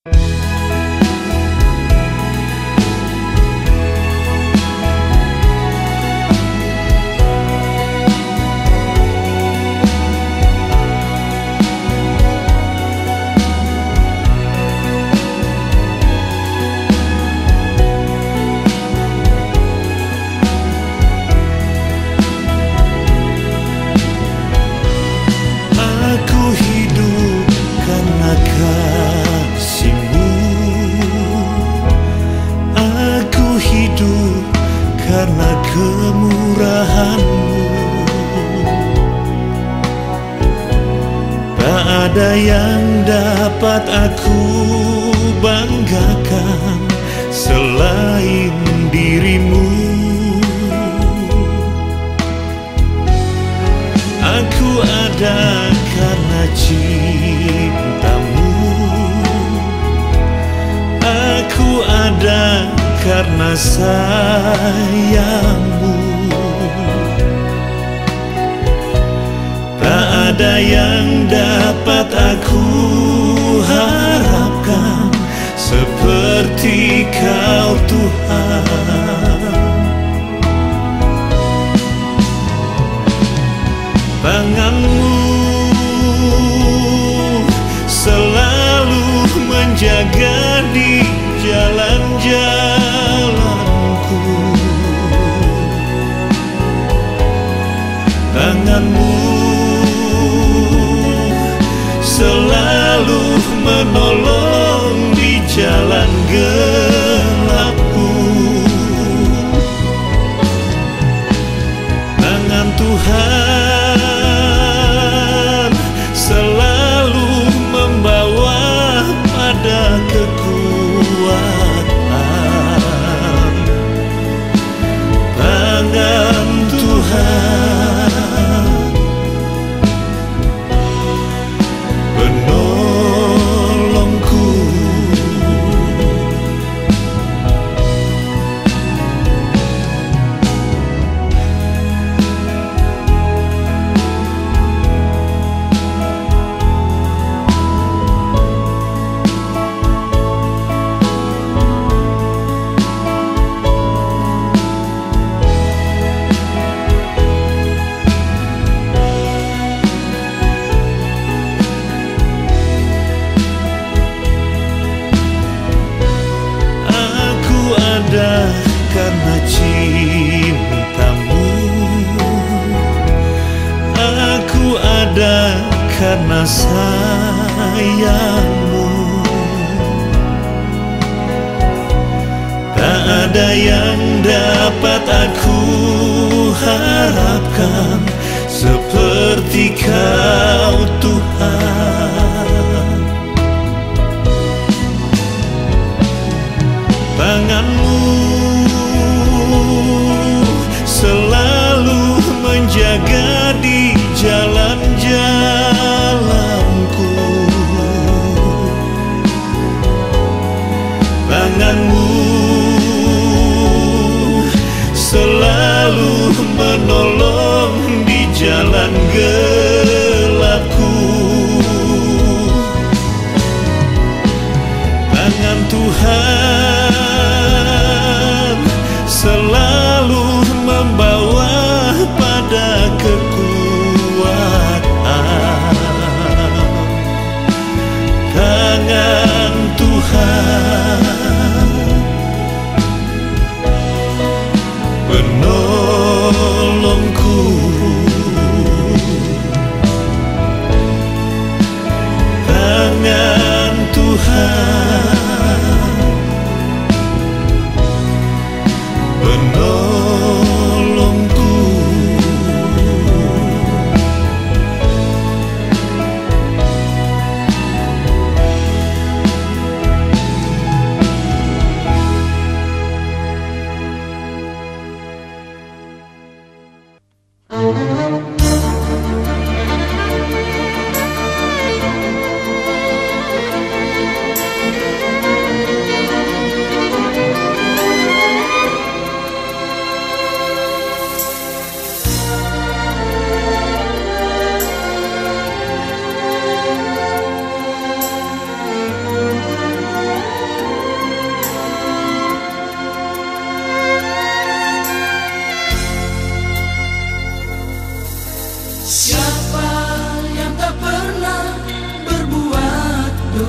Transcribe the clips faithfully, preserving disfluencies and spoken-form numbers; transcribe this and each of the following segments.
Karena kemurahan-Mu, tak ada yang dapat aku banggakan selain diri-Mu. Aku ada karena cinta-Mu, aku ada karena sayang-Mu. Tak ada yang dapat aku harapkan seperti Kau, Tuhan. Tangan-Mu selalu menjaga di jalan-jalanku. Tangan-Mu selalu menolong di jalan gelapku. Tangan Tuhan selalu membawa pada kekuatan. Tangan Tuhan penolongku. Karena cinta-Mu, aku ada karena sayang-Mu. Tak ada yang dapat aku harapkan seperti Kau, Tuhan. Tangan-Mu selalu menjaga di jalan-jalanku. Tangan-Mu selalu menolong di jalan gelap.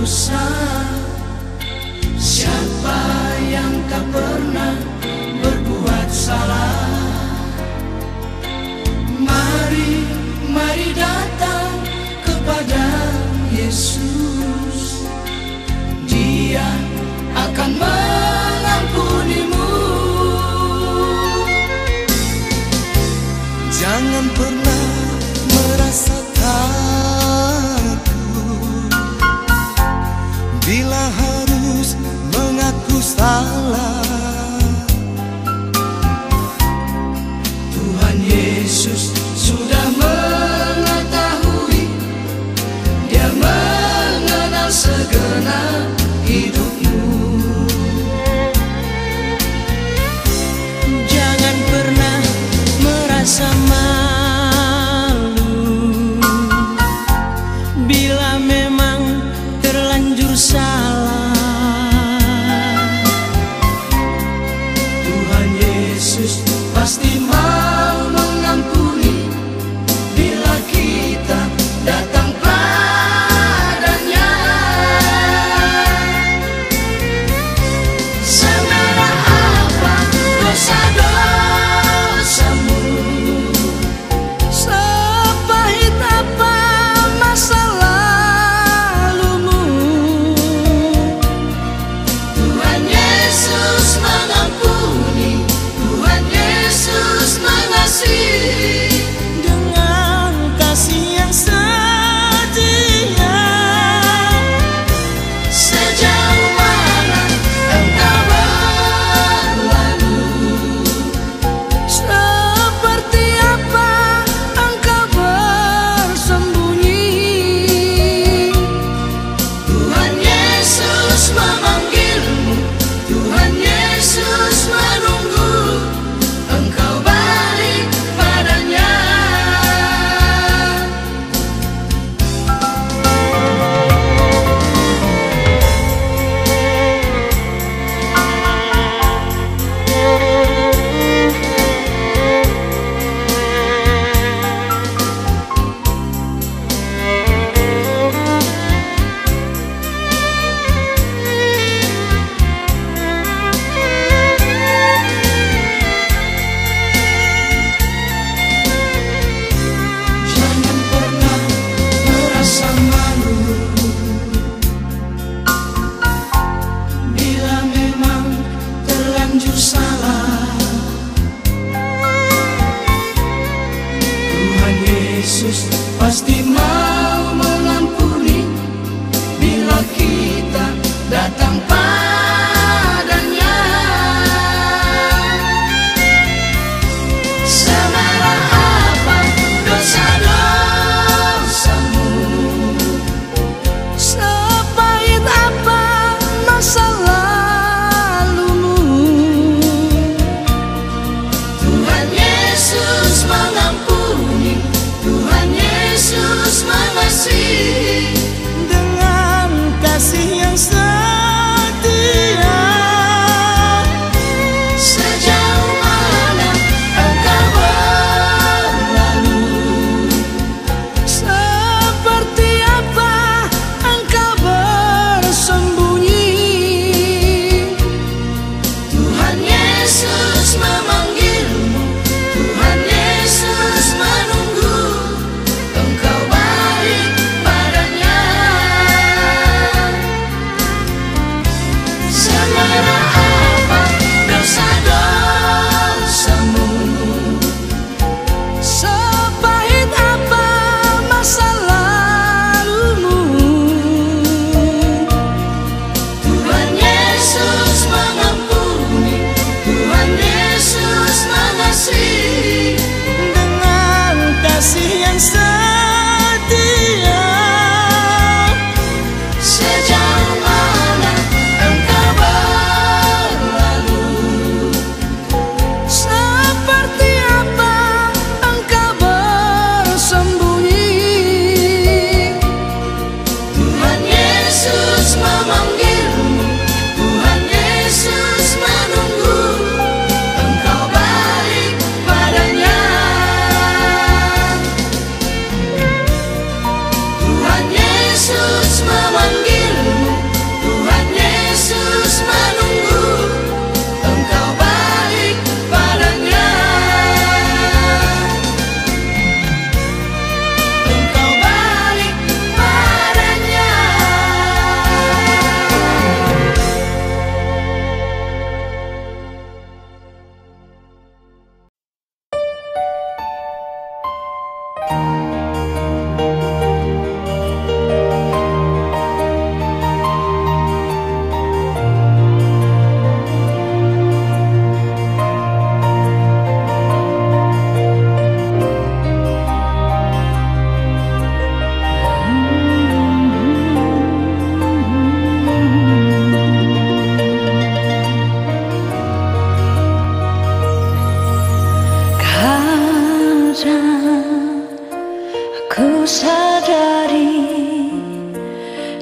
dosa. Siapa yang tak pernah berbuat salah? Mari, mari datang kepada Yesus. Dia akan mengampunimu. Jangan pernah merasa takut bila harus mengaku salah. Tuhan Yesus sudah mengetahui, Dia mengenal segenap hidupmu. Jangan pernah merasa malu bila memang terlanjur salah. Tuhan Yesus pasti mau mengampuni bila kita datang padanya.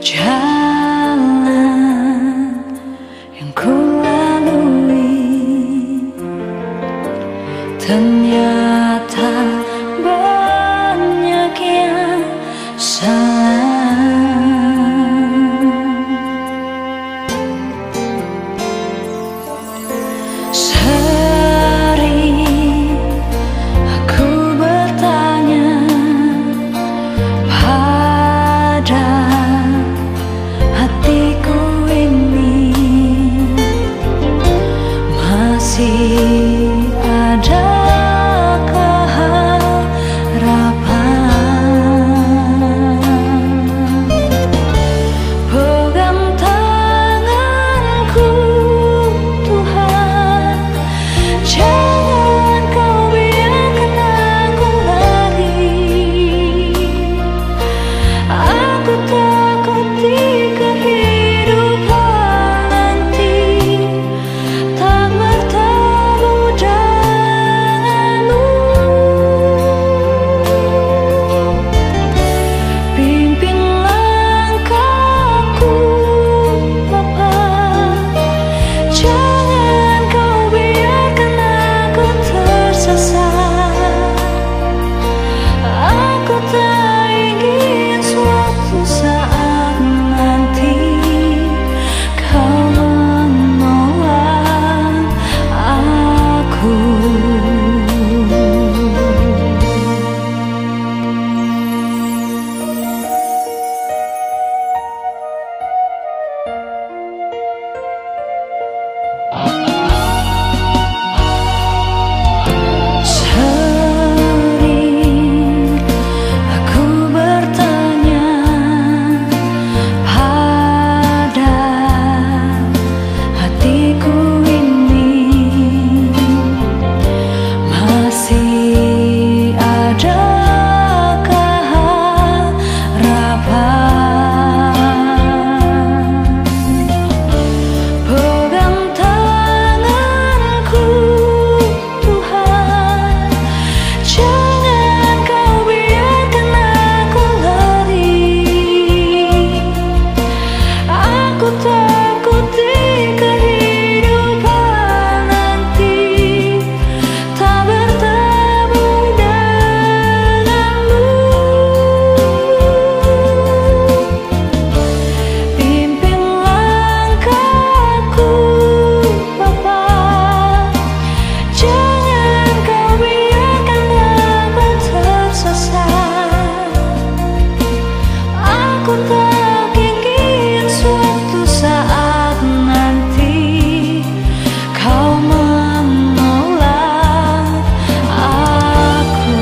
Jalan yang ku lalui ternyata banyak yang salah. Sering aku bertanya pada hatiku ini, masih adakah harapan? Pegang tanganku Tuhan, jangan kau biarkan aku lari. Aku takut di kehidupan nanti tak bertemu denganmu. Pimpin langkahku Bapa, jangan kau biarkan aku tersesat. Aku tak ingin suatu saat nanti kau menolak aku. Sering aku bertanya pada hatiku ini, masih adakah harapan? Pegang tanganku Tuhan, jangan kau biarkan aku lari. Aku takut di kehidupan nanti tak bertemu denganmu. Pimpin langkahku Bapa, jangan kau biarkan aku tersesat. Aku tak ingin suatu saat nanti kau menolak aku.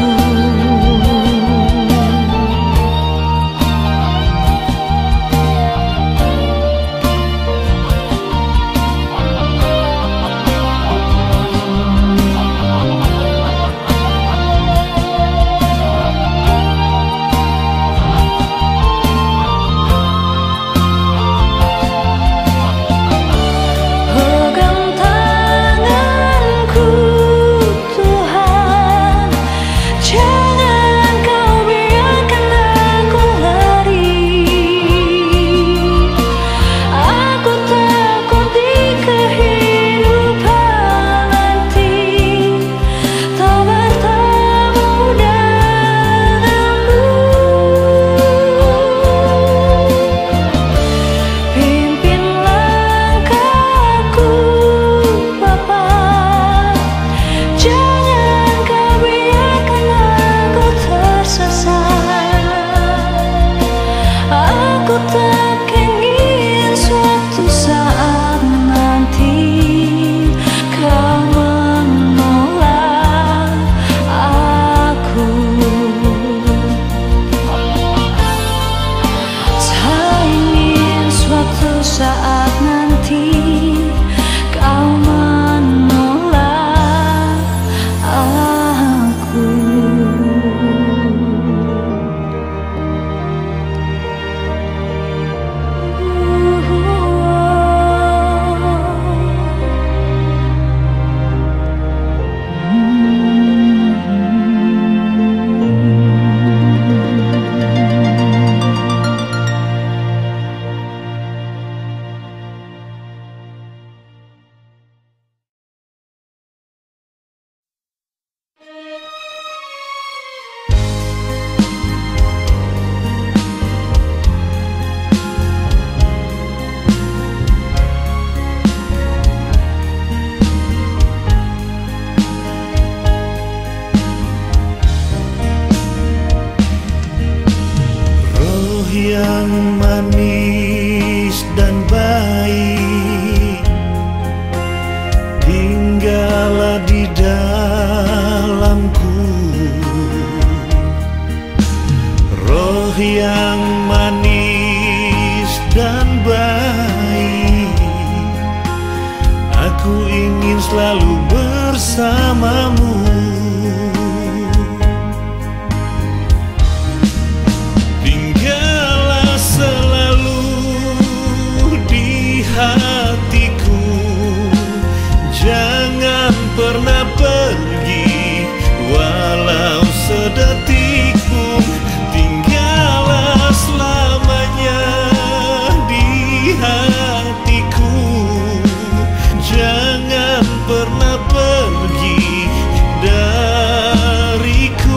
Pegang tanganku Tuhan, jangan kau biarkan aku lari. Aku takut di kehidupan nanti tak bertemu denganmu. Pimpin langkahku Bapa, jangan kau biarkan aku tersesat. Aku tak ingin suatu saat nanti kau menolak aku. Tak ingin suatu saat nanti kau menolak aku. Uh-huh. baik. Aku ingin selalu bersamamu. Tinggallah selalu di hatiku, jangan pernah pergi walau sedetik pun. Tinggallah selamanya di hatiku, jangan pernah pergi dariku.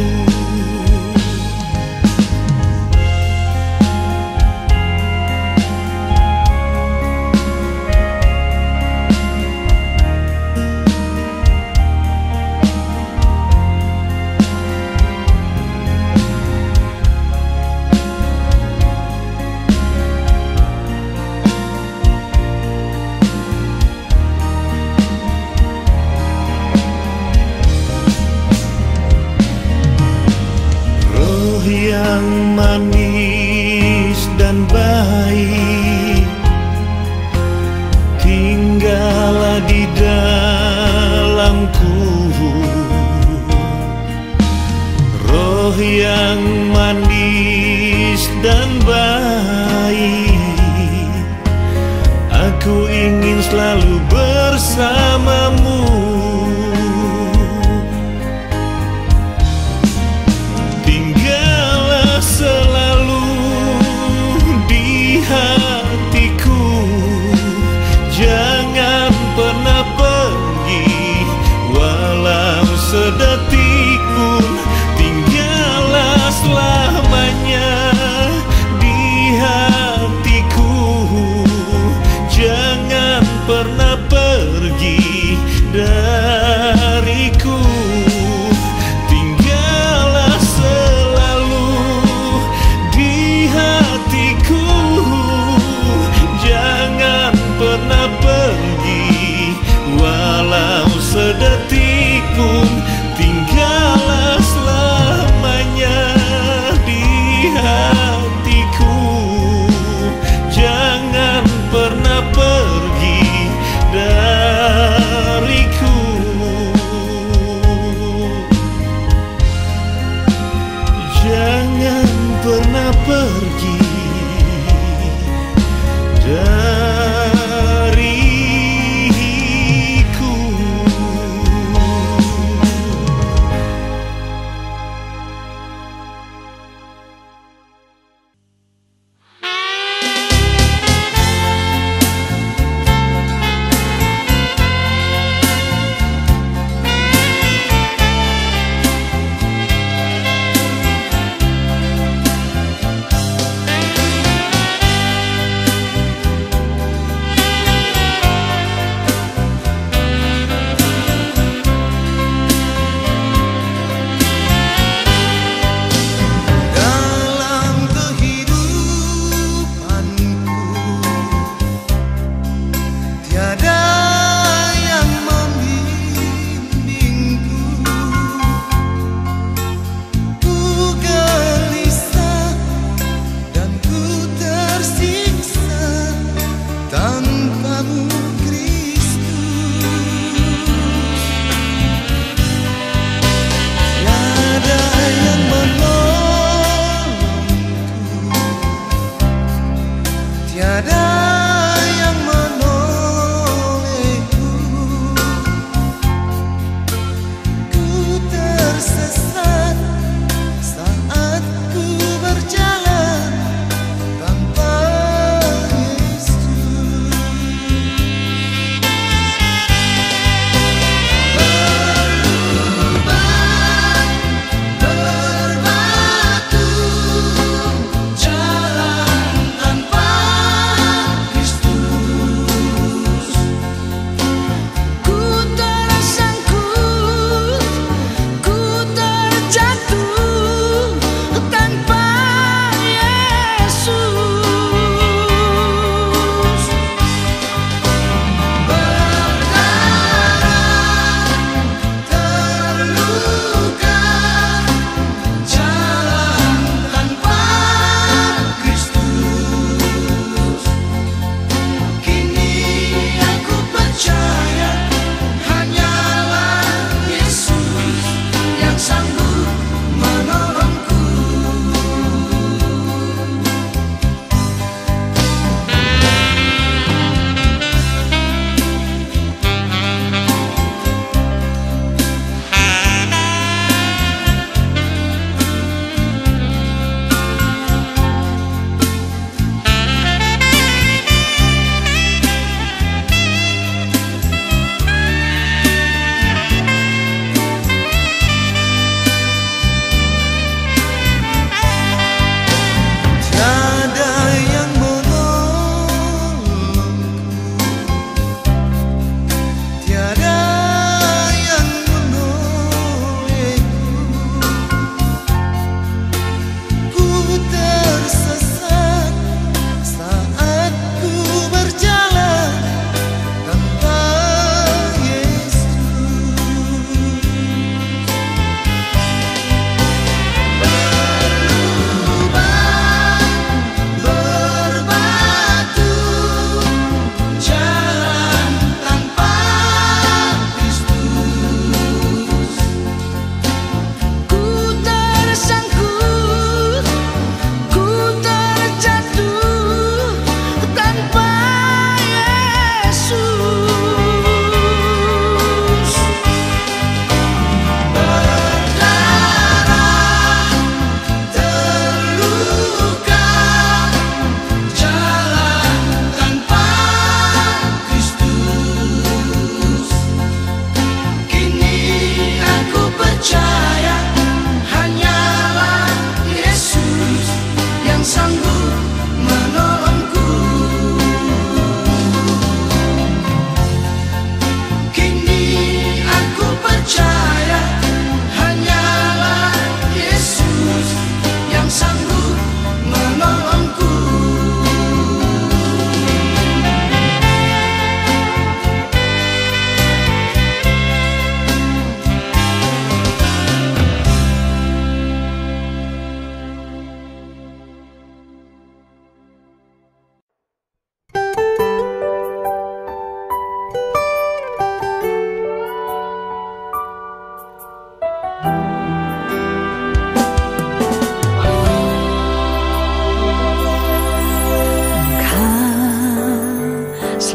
Yang manis dan baik, tinggallah di dalamku. Roh yang manis dan baik, aku ingin selalu bersamamu. Selalu di hatiku, jangan pernah pergi walau sedetik pun. Tinggallah selamanya di hatiku, jangan pernah pergi dariku. Pernah pergi walau sedetik pun. Tinggallah selamanya di hatiku, jangan pernah pergi dariku. Jangan pernah pergi dariku. Jalan tanpa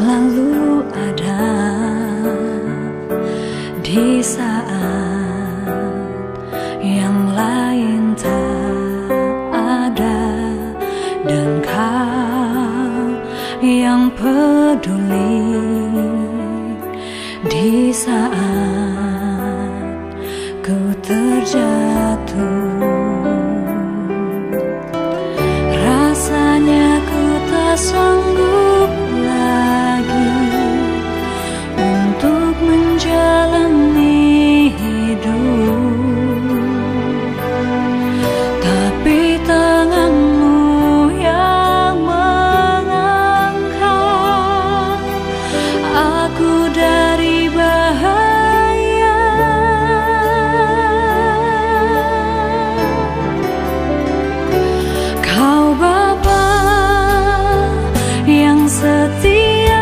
selalu ada di saat yang lain tak ada, dan kau yang peduli di saat ku terjatuh. Rasanya ku tak sanggup lagi untuk menjalani hidup, tapi tanganmu yang mengangkat aku dari bahaya. Kau Bapa yang setia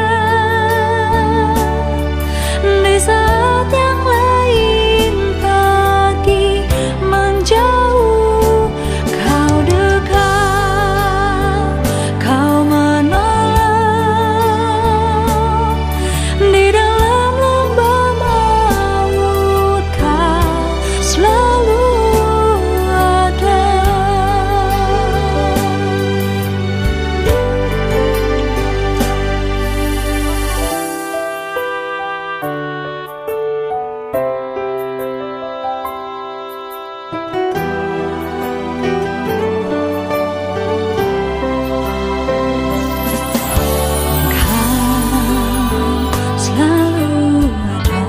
di saat yang lain pergi menjauh, kau dekat, kau menolong di dalam lembah maut, kau selalu ada. Selalu ada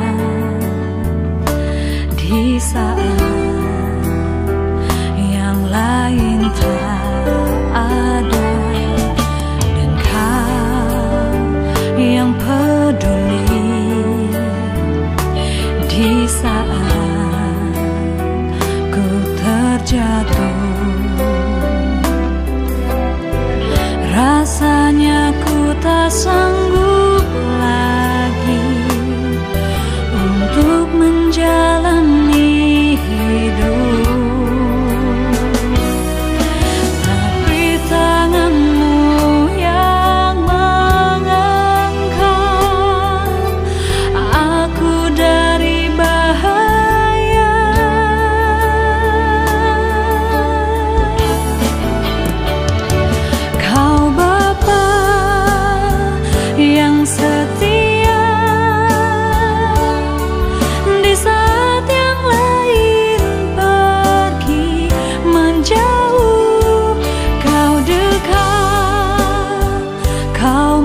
di saat yang lain tak ada, dan kau yang peduli di saat ku terjatuh. Rasanya ku tak sanggup lagi untuk menjalani hidup, tapi tanganmu yang mengangkat aku dari bahaya. Kau Bapa yang setia di saat yang lain pergi menjauh, kau dekat, kau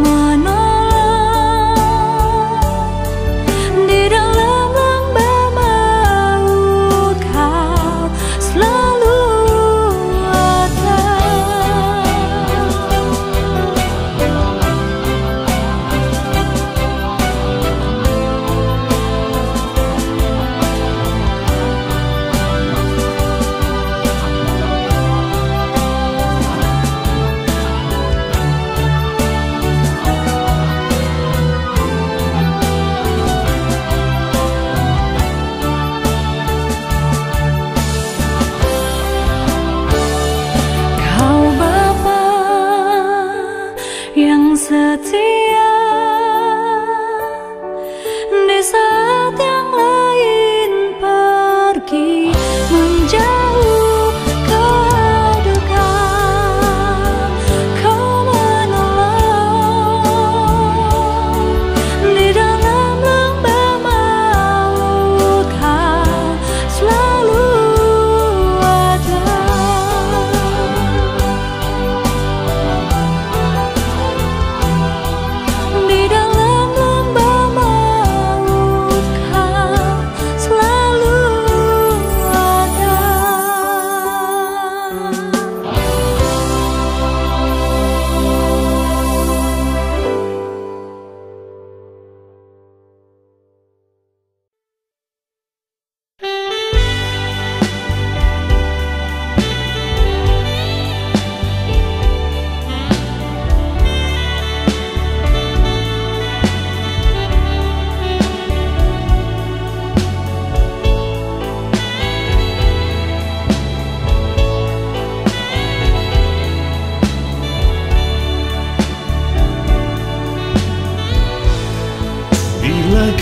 menolong di dalam lembah maut, kau selalu ada. Kau Bapa yang setia di saat yang lain pergi menjauh, kau dekat, kau menolong di dalam lembah maut, kau selalu ada. Di dalam lembah maut, kau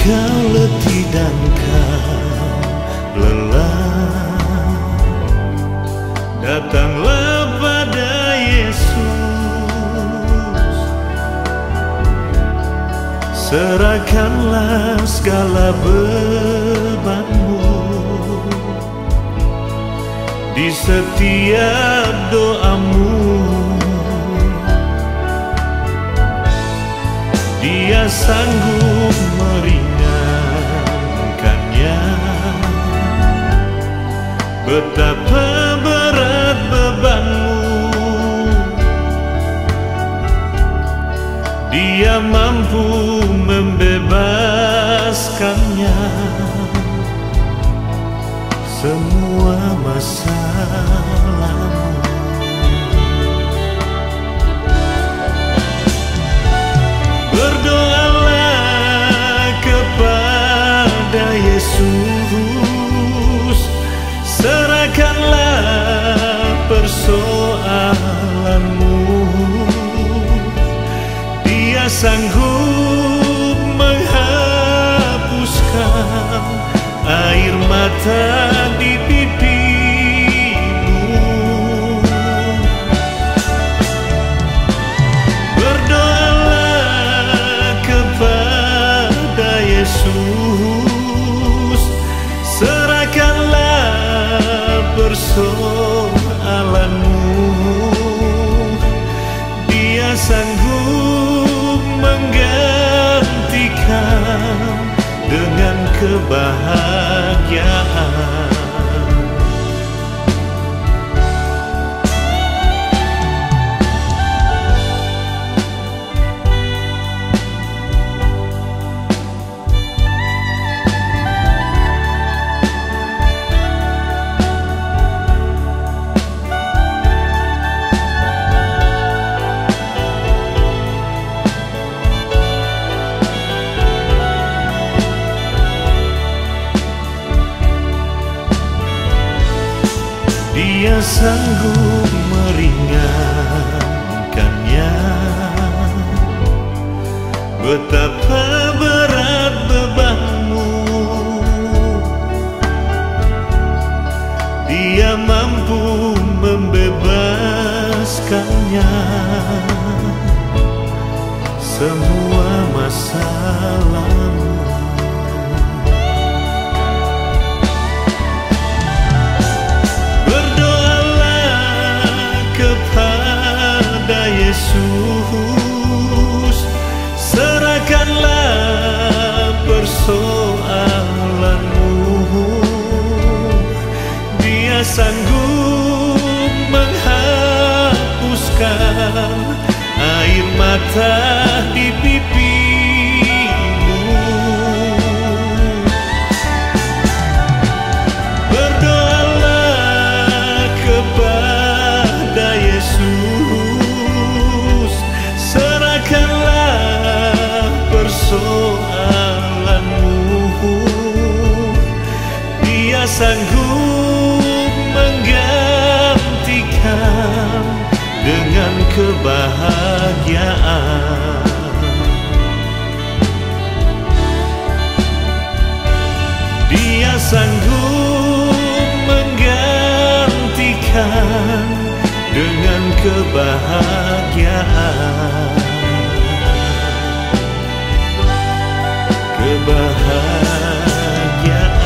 kau letih dan kau lelah, datanglah pada Yesus. Serahkanlah segala bebanmu di setiap doamu. Dia sanggup meringankannya. Betapa berat bebanmu, Dia mampu membebaskannya. Semua masalahmu, berdoalah kepada Yesus. Serahkanlah persoalanmu. Dia sanggup menghapuskan air mata di pipimu. Berdoalah kepada Yesus. Serahkanlah persoalanmu. Dia sanggup menggantikan dengan kebahagiaan. Dia sanggup meringankannya. Betapa berat bebanmu, Dia mampu membebaskannya. Semua masalahmu, Yesus. Serahkanlah persoalanmu. Dia sanggup menghapuskan air mata di pipimu. Berdoalah kepada Yesus. Serahkanlah persoalanmu. Dia sanggup menggantikan dengan kebahagiaan. Dia sanggup menggantikan dengan kebahagiaan. Kebahagiaan.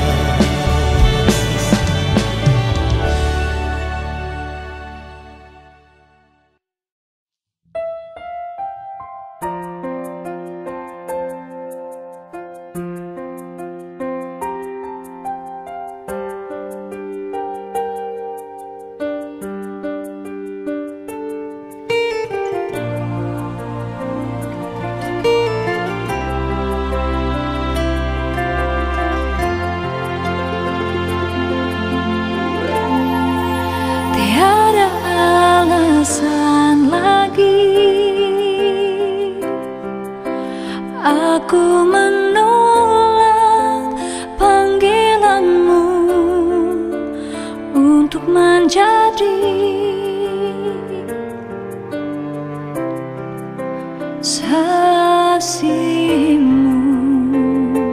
Aku menolak panggilanmu untuk menjadi saksimu.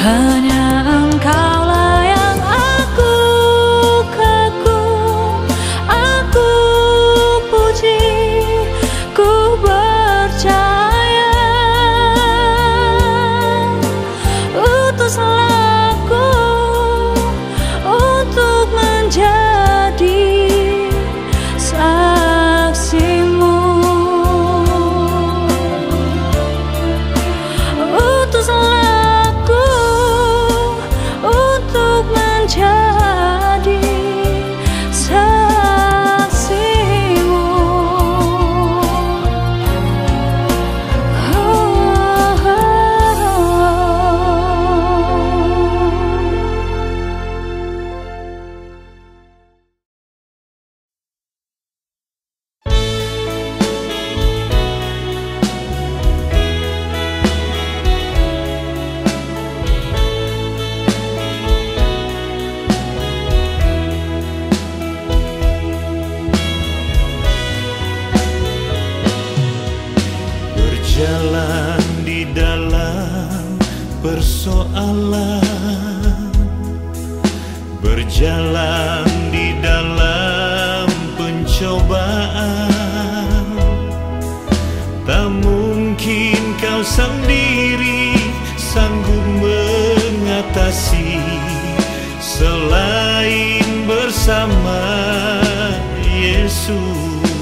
Hanya Engkaulah yang aku kagum, aku puji, ku percaya. Utuslah aku untuk menjadi saksimu. Utuslah aku untuk menjadi saksimu. Oh, oh, oh. Berjalan di dalam persoalan, berjalan di dalam pencobaan. Tak mungkin kau sendiri sanggup mengatasi selain bersama Yesus.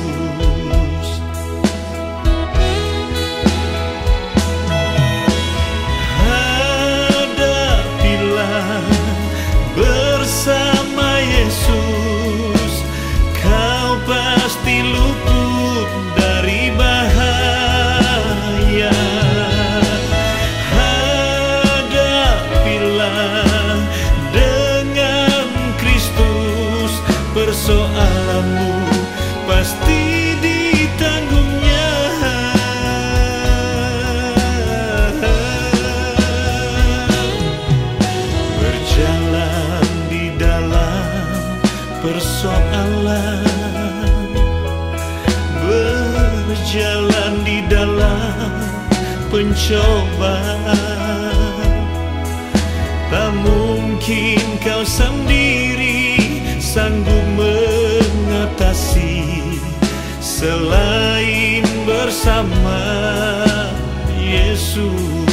Bersama Yesus, kau pasti luput dari bahaya. Hadapilah dengan Kristus, persoalanmu pasti ditanggungnya. Berjalan di dalam persoalan, berjalan di dalam pencobaan. Tak mungkin kau sendiri sanggup mengatasi selain bersama Yesus.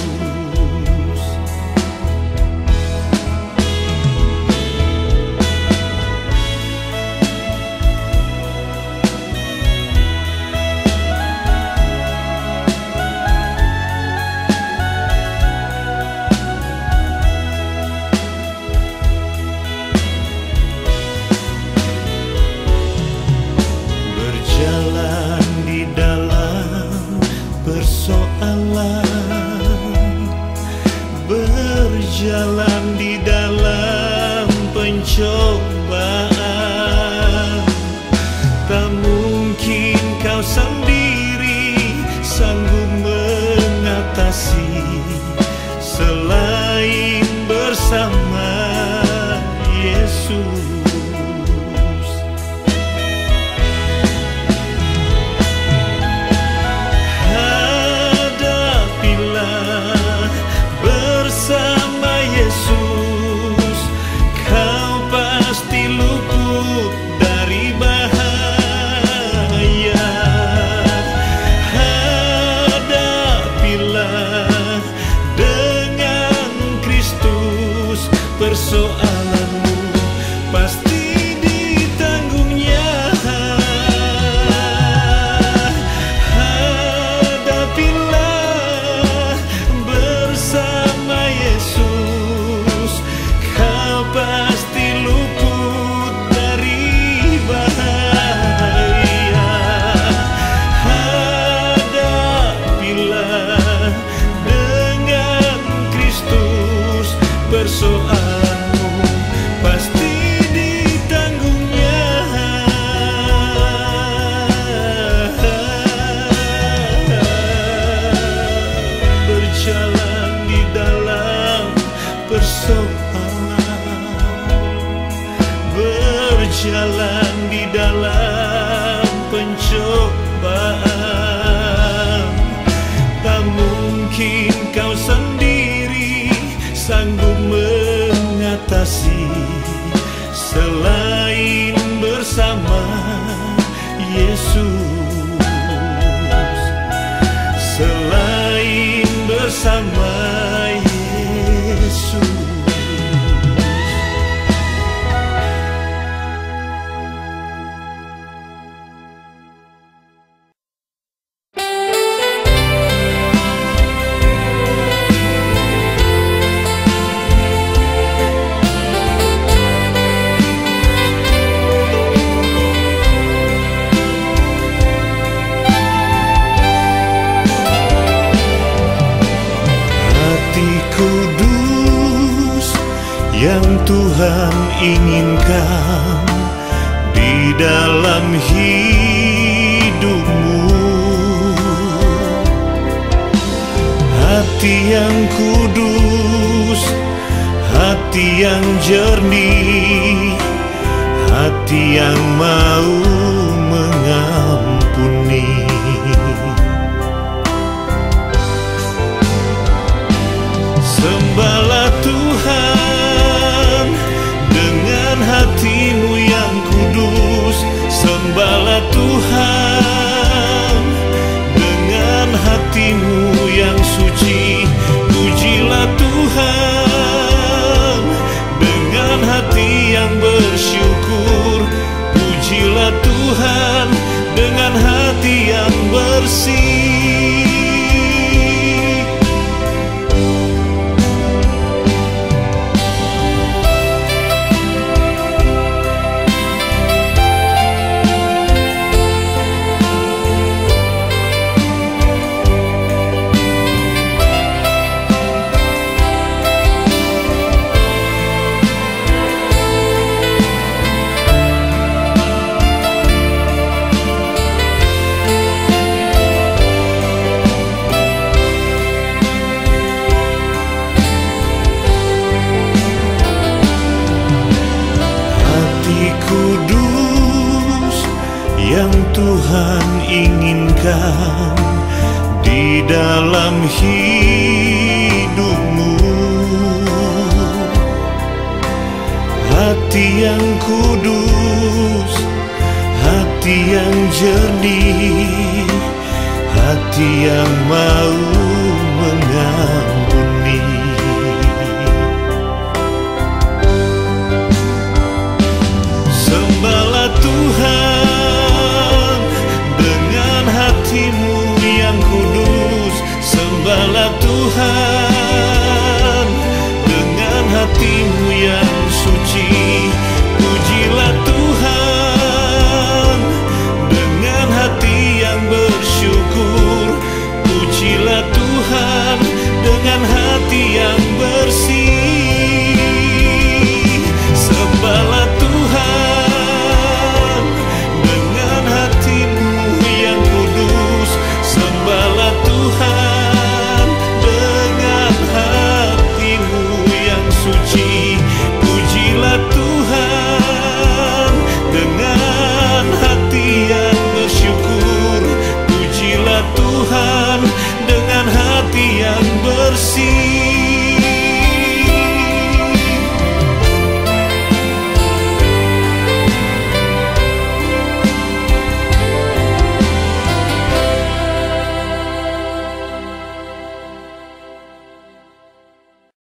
Berjalan di dalam persoalan, berjalan di dalam pencobaan. Tak mungkin kau sendiri sanggup mengatasi selain bersama Yesus. Bersama Yesus, kau pasti luput dari bahaya. Hadapilah dengan Kristus, persoalanmu pasti ditanggungnya. Hadapilah bersama Yesus, kau pasti luput dari bahaya. Hadapilah dengan Kristus, persoalanmu pasti ditanggungnya. Berjalan di dalam persoalan, berjalan di dalam pencobaan. Tak mungkin kau sendiri sanggup mengatasi selain bersama Yesus, selain bersama Yesus. Yang Tuhan inginkan di dalam hidupmu, hati yang kudus, hati yang jernih, hati yang mau mengampuni. Sembahlah Tuhan dengan hatimu yang kudus, sembahlah Tuhan dengan hatimu yang suci, pujilah Tuhan dengan hati yang bersyukur, pujilah Tuhan dengan hati yang bersih. Yang Tuhan inginkan di dalam hidupmu, hati yang kudus, hati yang jernih, hati yang mau mengampuni. Sembahlah Tuhan dengan hatimu yang kudus, sembahlah Tuhan dengan hatimu yang suci, pujilah Tuhan dengan hati yang bersyukur, pujilah Tuhan dengan hati yang